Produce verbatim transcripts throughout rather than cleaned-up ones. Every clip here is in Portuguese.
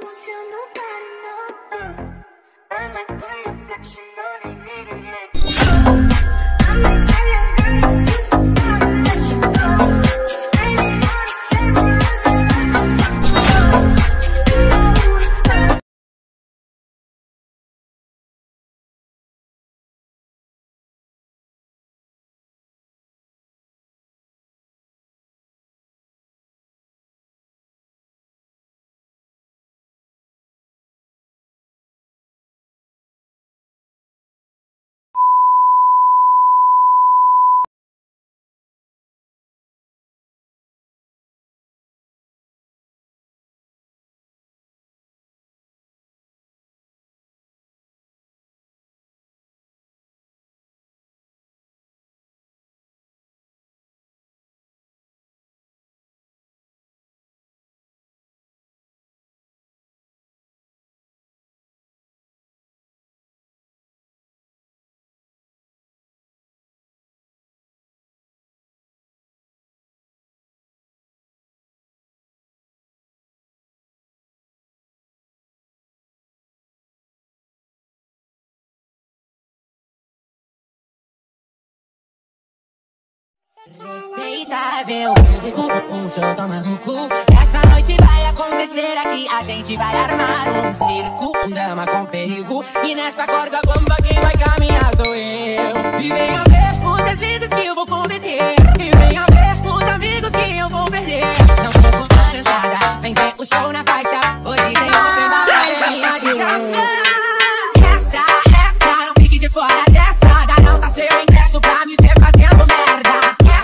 Respeitável, um show toma no cu. Essa noite vai acontecer aqui, a gente vai armar um circo, um drama com perigo. E nessa corda bamba quem vai caminhar sou eu. E venha ver os deslizes que eu vou cometer, e venha ver os amigos que eu vou perder. Não vou contar entrada, vem ver o show na faixa. Hoje tem open baladinha de Extra, extra, não fique de fora dessa. Garanta seu ingresso pra me ver fazendo merda.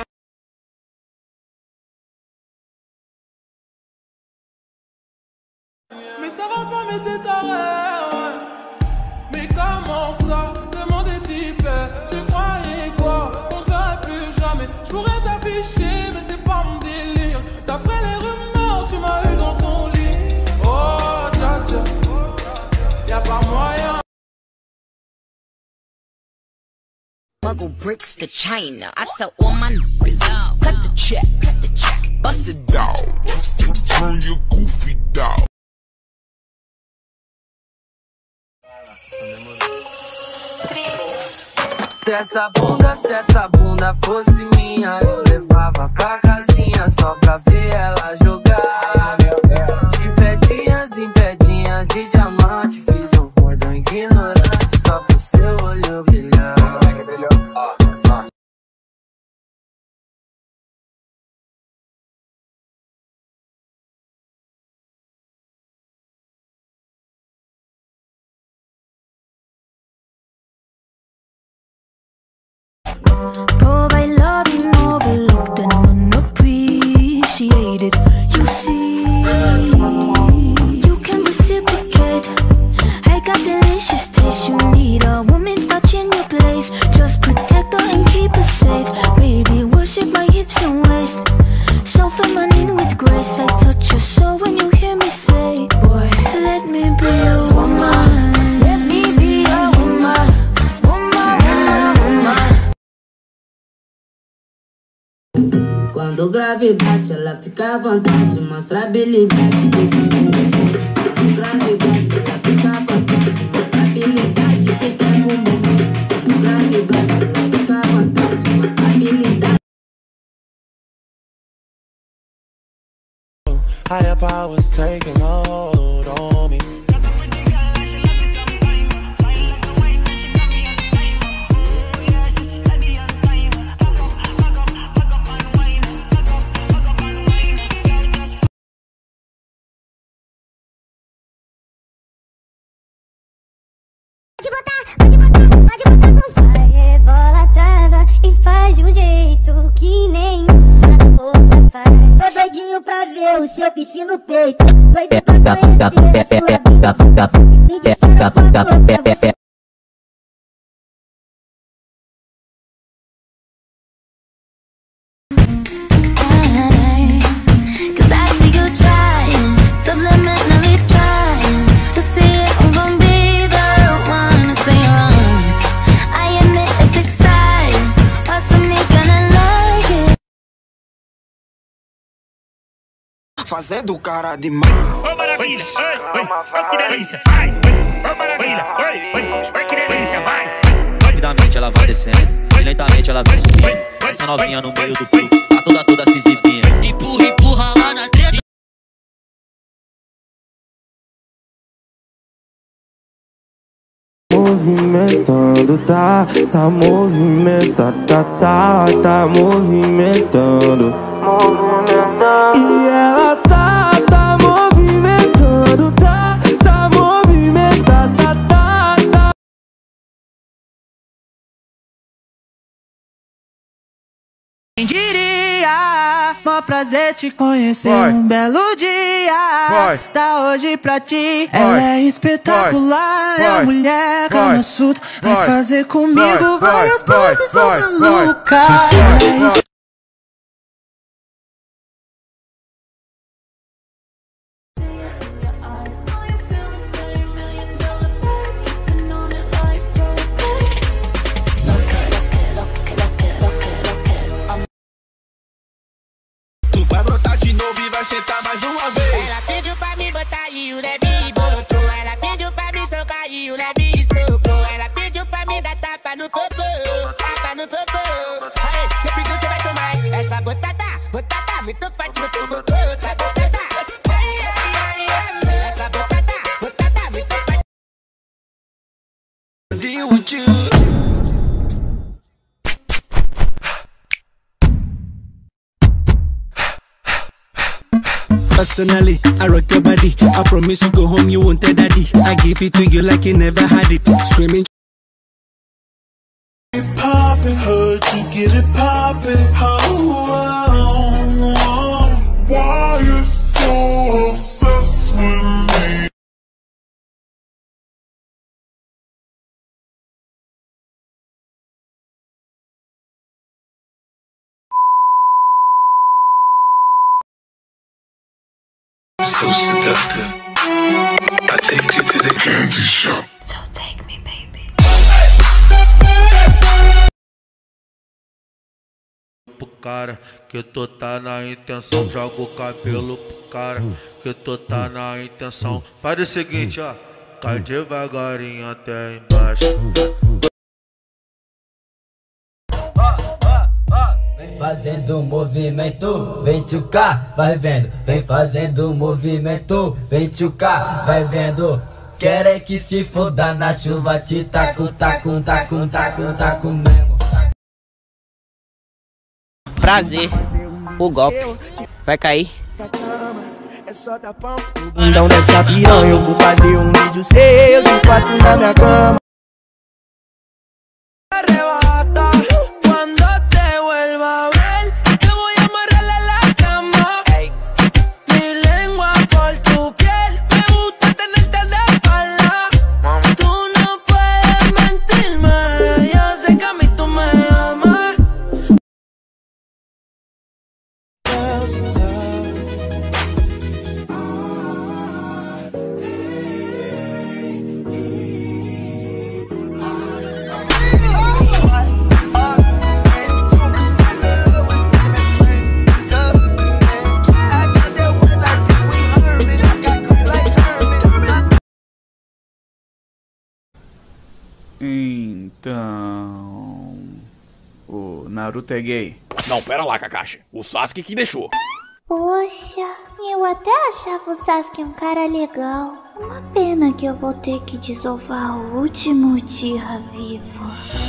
Mais ça va pas, mais t'es taré. Mais comment ça, demandez type. Tu croyais quoi, qu'on serait plus jamais. J'pourrais t'afficher, mais c'est pas mon délire. D'après les rumeurs, tu m'as eu dans ton lit. Oh, dja dja, y'a pas moyen. Smuggle bricks to China. I tell all my niggas, cut the check, cut the check, bust it down. Turn your goofy down. Se essa bunda, se essa bunda fosse minha, eu levava pra casinha só pra ver ela jogar. De pedrinhas em pedrinhas de diamante, fiz um cordão ignorante só pro seu olho brilhar. Provide love in overlooked and unappreciated. You see, you can reciprocate. I got delicious taste. You need a woman's touch in your place. Just protect her and keep her safe. Baby, worship my hips and waist. So feminine with grace. I touch your soul when you hear me say, boy, let me be a woman. Let me be a woman. Woman, woman, woman. Quando o grave bate, ela fica à vontade, mostra habilidade. Quando o grave bate, ela fica à vontade, mostra habilidade que tem bumbum. Quando o grave bate, ela fica à vontade, mostra habilidade. Higher powers taking a hold on me. Pode botar, pode botar, pode botar com vai, rebola, trava e faz de um jeito que nenhuma outra faz. Tô doidinho pra ver o seu piscino no peito. Doido pra conhecer a sua vida. Me disseram pra você. Fazendo cara de mal. Ô, maravilha! Ei, Oi, que delícia, vai, oi, maravilha, oi, oi, oi, que delícia, vai. Rapidamente ela vai descendo, e lentamente ela vai subindo. Essa novinha no meio do fluxo, tá toda toda se exibindo. Empurra, empurra lá na treta. Movimentando, tá, tá movimentando, tá, tá, tá movimentando, movimentando. E ela tá, tá movimentando, tá, tá movimentando, tá, tá, tá. Quem diria, mó prazer te conhecer. Vai. Um belo dia, Vai. tá hoje pra ti. Vai. Ela é espetacular, Vai. é a mulher Vai. calma surda. Vai Vai. fazer comigo Vai. várias Vai. poses, sou Vai. maluca. Vai. Ela é Vai. Tu vai brotar de novo e vai sentar mais uma vez. Ela pediu pra me botar e o Levi botou. Ela pediu pra me socar e o Levi socou. Ela pediu pra me dar tapa no popô, tapa no popô. Aí, você pediu, você vai tomar. Essa botada, botada, muito forte no teu botô. Essa botada, ai, ai, ai, ai. Essa botada, botada, muito forte. Deal with you. Personally, I rock your body. I promise you go home, you won't tell daddy. I give it to you like you never had it. Screaming. Poppin', heard you get it poppin'. Oh, oh, oh. Why you so obsessed with me? So seductive. I take you to the candy shop. So take me, baby. Pro cara, que tu tá na intenção, joga o cabelo pro cara, que tu tá na intenção. Faz o seguinte, ó, cai devagarinho até embaixo. Vem fazendo movimento, vem tchucar, vai vendo. Vem fazendo movimento, vem tchucar, vai vendo. Querem que se foda na chuva, te taco, taco, taco, taco, taco mesmo. Prazer, o golpe vai cair. Então dessa piranha eu vou fazer um vídeo seu de quatro na minha cama. Arrebata cuando te vuelva a ver. Te voy a amarrarle la cama. Mi lengua por tu piel. Me gusta tenerte de espalda. Tú no puedes mentirme. Yo sé que a mí tú me amas. Então... o Naruto é gay? Não, pera lá, Kakashi. O Sasuke que deixou. Poxa, eu até achava o Sasuke um cara legal. Uma pena que eu vou ter que desovar o último Uchiha vivo.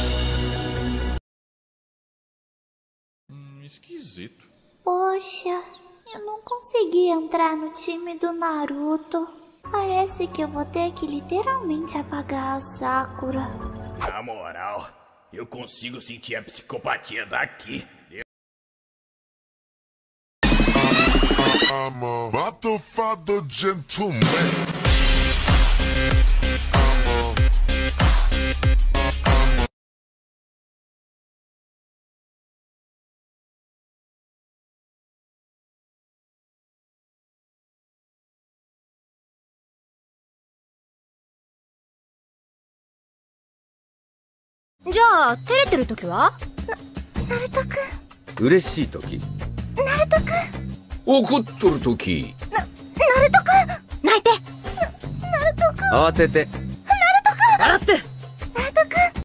Hum, esquisito. Poxa, eu não consegui entrar no time do Naruto. Parece que eu vou ter que literalmente apagar a Sakura. Na moral, eu consigo sentir a psicopatia daqui. I'm a motherfucker gentleman. じゃあ、照れてるときは？な、ナルトくん。 嬉しいとき、 ナルトくん。 怒っとるとき、 な、ナルトくん泣いて。 慌てて。 ナルト君。 笑って。